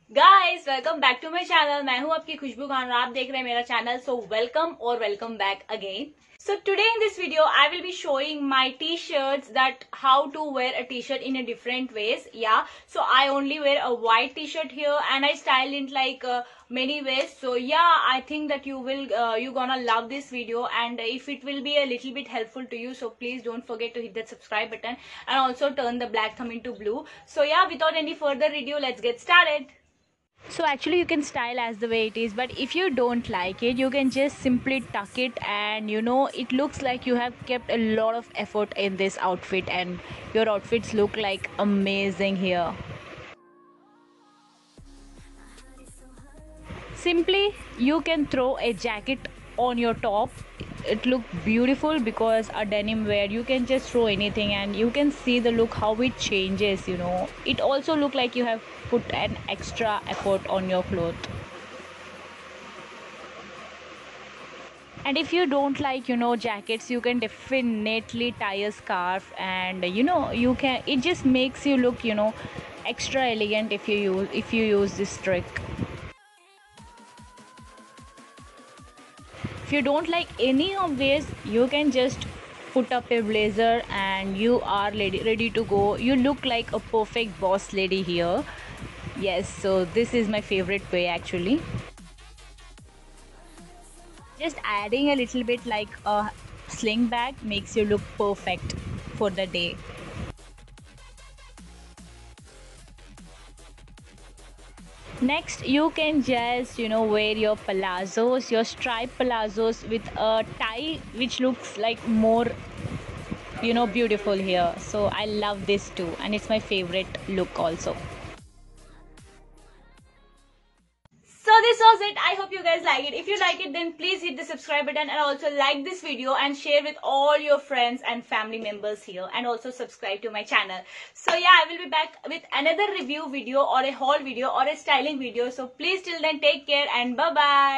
Guys welcome back to my channel. मैं हूं आपकी खुशबू खान और आप देख रहे हैं मेरा चैनल। सो वेलकम और welcome back again. So today in this video I will be showing my t-shirts that how to wear a t-shirt in a different ways. Yeah, so I only wear a white t-shirt here and I style it like many ways. So yeah, I think that you gonna love this video, and if it will be a little bit helpful to you, so please don't forget to hit that subscribe button and also turn the black thumb into blue. So yeah, without any further ado, let's get started. So actually you can style as the way it is, but if you don't like it, you can just simply tuck it, and it looks like you have kept a lot of effort in this outfit, and your outfits look like amazing here. Simply you can throw a jacket on your top. It look beautiful because a denim wear, you can just throw anything and you can see the look how it changes. It also look like you have put an extra effort on your cloth. And if you don't like jackets, you can definitely tie a scarf, and you can, it just makes you look extra elegant if you use this trick. If you don't like any of this, you can just put up a blazer and you are ready to go. You look like a perfect boss lady here. Yes, so this is my favorite way actually. Just adding a little bit like a sling bag makes you look perfect for the day. Next, you can just wear your palazzos, your striped palazzos with a tie, which looks like more beautiful here. So I love this too, and it's my favorite look also. So this was it. I hope you guys like it. If you like it, then please hit the subscribe button and also like this video and share with all your friends and family members here, and also subscribe to my channel. So yeah, I will be back with another review video or a haul video or a styling video. So please till then take care and bye bye.